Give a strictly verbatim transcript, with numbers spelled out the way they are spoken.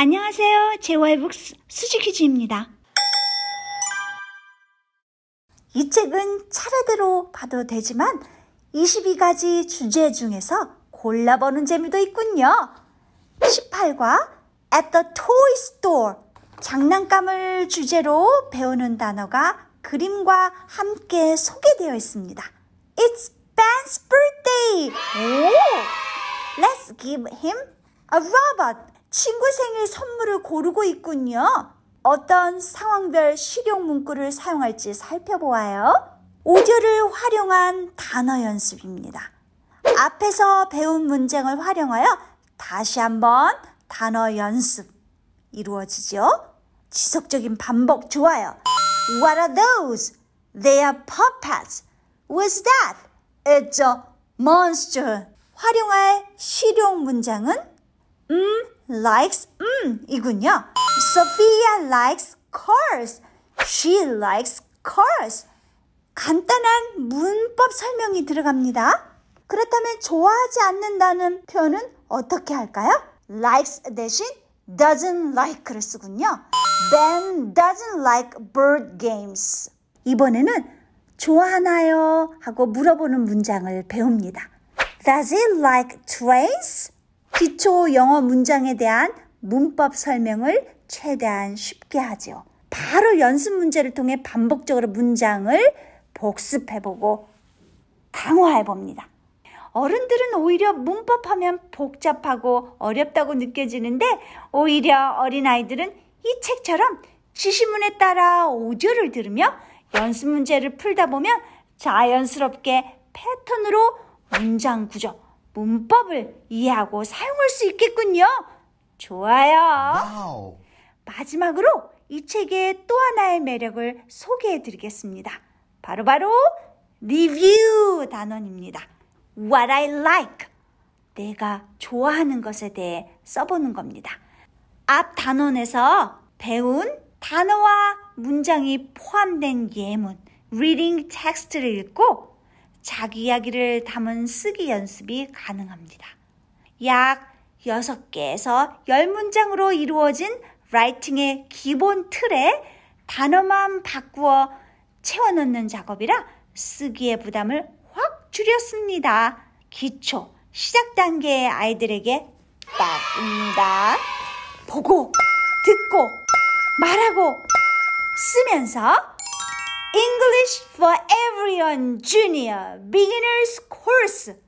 안녕하세요. 제이와이북스 수지퀴즈입니다. 이 책은 차례대로 봐도 되지만 이십이 가지 주제 중에서 골라보는 재미도 있군요. 십팔 과 At the Toy Store, 장난감을 주제로 배우는 단어가 그림과 함께 소개되어 있습니다. It's Ben's birthday! 오! Let's give him a robot! 친구 생일 선물을 고르고 있군요. 어떤 상황별 실용 문구를 사용할지 살펴보아요. 오디오를 활용한 단어 연습입니다. 앞에서 배운 문장을 활용하여 다시 한번 단어 연습 이루어지죠. 지속적인 반복 좋아요. What are those? They are puppets. What's that? It's a monster. 활용할 실용 문장은 음, likes, 음, 이군요. Sophia likes cars. She likes cars. 간단한 문법 설명이 들어갑니다. 그렇다면 좋아하지 않는다는 표현은 어떻게 할까요? likes 대신 doesn't like를 쓰군요. Ben doesn't like bird games. 이번에는 좋아하나요? 하고 물어보는 문장을 배웁니다. Does he like trains? 기초 영어 문장에 대한 문법 설명을 최대한 쉽게 하죠. 바로 연습 문제를 통해 반복적으로 문장을 복습해보고 강화해봅니다. 어른들은 오히려 문법하면 복잡하고 어렵다고 느껴지는데 오히려 어린아이들은 이 책처럼 지시문에 따라 오디오를 들으며 연습 문제를 풀다 보면 자연스럽게 패턴으로 문장 구조, 문법을 이해하고 사용할 수 있겠군요. 좋아요. 와우. 마지막으로 이 책의 또 하나의 매력을 소개해드리겠습니다. 바로바로 리뷰 단원입니다. What I like. 내가 좋아하는 것에 대해 써보는 겁니다. 앞 단원에서 배운 단어와 문장이 포함된 예문, reading 텍스트를 읽고 자기 이야기를 담은 쓰기 연습이 가능합니다. 약 여섯 개에서 십 문장으로 이루어진 라이팅의 기본 틀에 단어만 바꾸어 채워넣는 작업이라 쓰기의 부담을 확 줄였습니다. 기초, 시작 단계의 아이들에게 딱입니다. 보고, 듣고, 말하고, 쓰면서 English for Everyone Junior Beginners Course